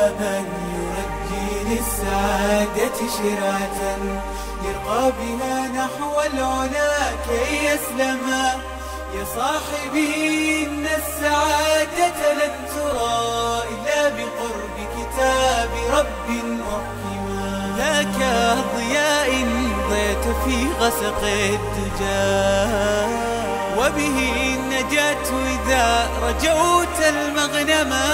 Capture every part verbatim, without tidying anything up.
من يرجي للسعادة شرعة يرقى بها نحو العلا كي يسلما. يا صاحبي إن السعادة لن ترى إلا بقرب كتاب رب محكما. ذاك ضياء ضيت في غسق الدجى وبه النجاة إذا رجوت المغنما.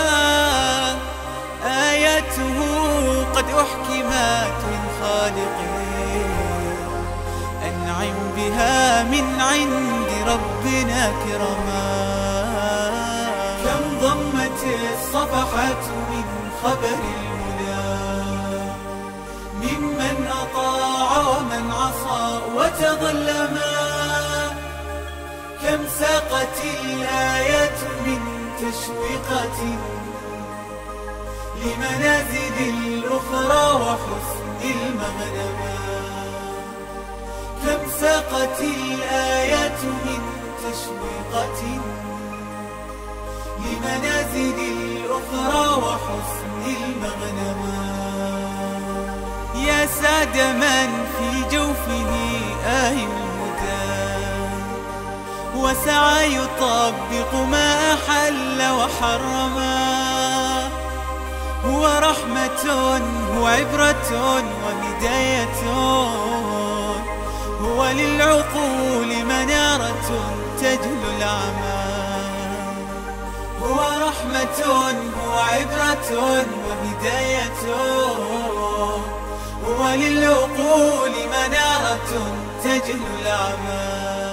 آياته قد أحكمت من خالقه أنعم بها من عند ربنا كرما. كم ضمت الصفحة من خبر الهدى ممن أطاع ومن عصى وتظلما. كم ساقت الآيات من تشويقة لمنازل الأخرى وحسن المغنما. كم ساقت الآيات من تشويقة لمنازل الأخرى وحسن المغنما. يا سعد من في جوفه آي الهدى وسعى يطبق ما أحل وحرما. هو رحمة هو عبرة وهداية هو للعقول منارة تجلو العمى. هو رحمة هو عبرة وهداية هو للعقول منارة تجلو العمى.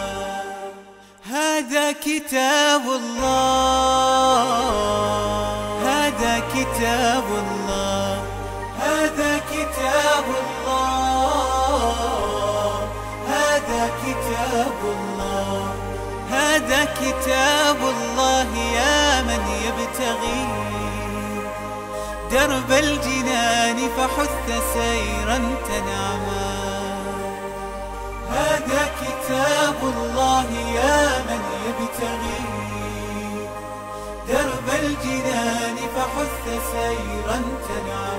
هذا كتاب الله هذا كتاب الله هذا كتاب الله هذا كتاب الله هذا كتاب الله. يا من يبتغي درب الجنان فحث سيرا تنعما. هذا كتاب الله يا من يبتغي درب الجنان فحث سيرا تنعما.